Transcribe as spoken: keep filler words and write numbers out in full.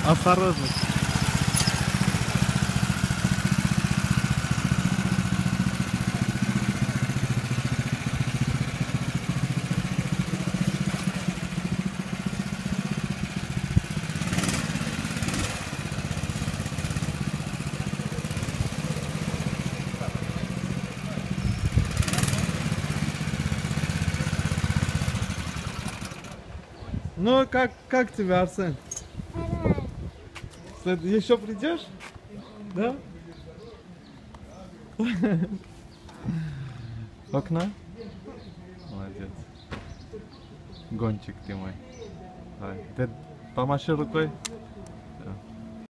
Осторожно. Ну, как, как тебе, Арсен? След- Еще придешь? Да? Окна? Молодец. Гонщик ты мой. Давай. Ты помаши рукой.